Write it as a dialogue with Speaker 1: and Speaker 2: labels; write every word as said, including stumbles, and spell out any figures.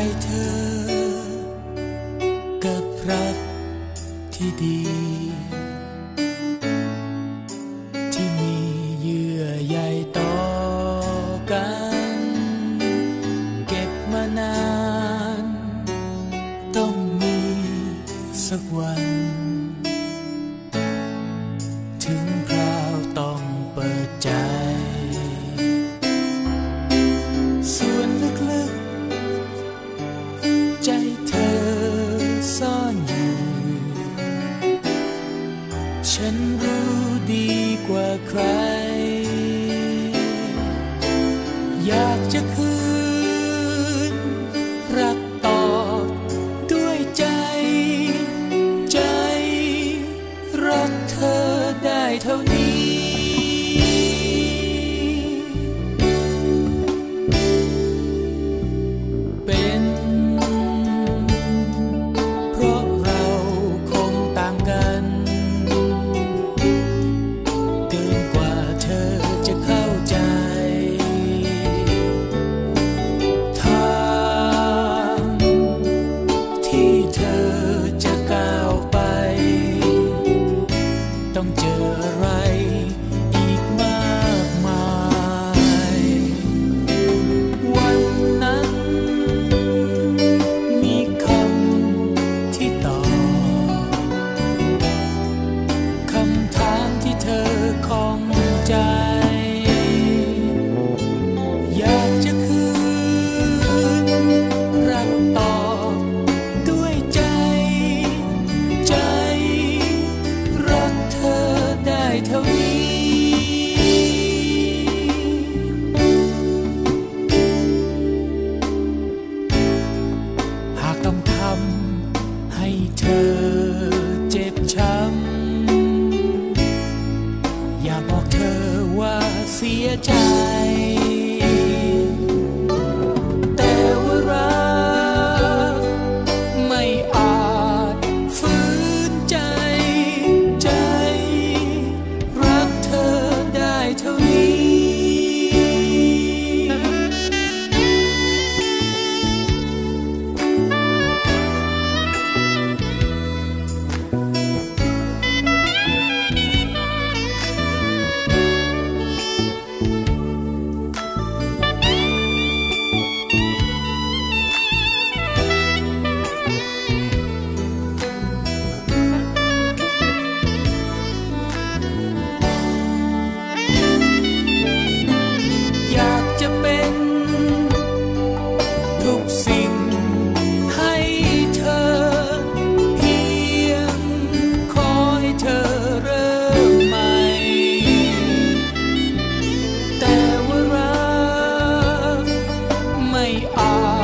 Speaker 1: เธอกับรักที่ดีที่มีเยื่อใยต่อกันเก็บมานานต้องมีสักวันถึงคราวต้องเปิดใจส่วนลึกๆใจเธอซ่อนอยู่ฉันรู้ดีกว่าใครอยากจะคืนรักตอบด้วยใจใจรักเธอได้เท่านี้เป็นเพราะเราคงต่างกันเกินกว่าเธอจะเข้าใจทางที่เธอจะก้าวไปต้องเจออะไรอีกมากมายวันนั้นมีคำที่ตอบคำถามที่เธอคล่องใจอยากจะคืนรักตอบด้วยใจใจรักเธอได้เท่านี้หากต้องทำให้เธอเจ็บช้ำอย่าบอกเธอว่าเสียใจแต่ว่ารักไม่อาจฝืนใจใจรักเธอได้เท่านี้อยากจะเป็นทุกสิ่งให้เธอเพียงขอให้เธอเริ่มใหม่แต่ว่ารักไม่อา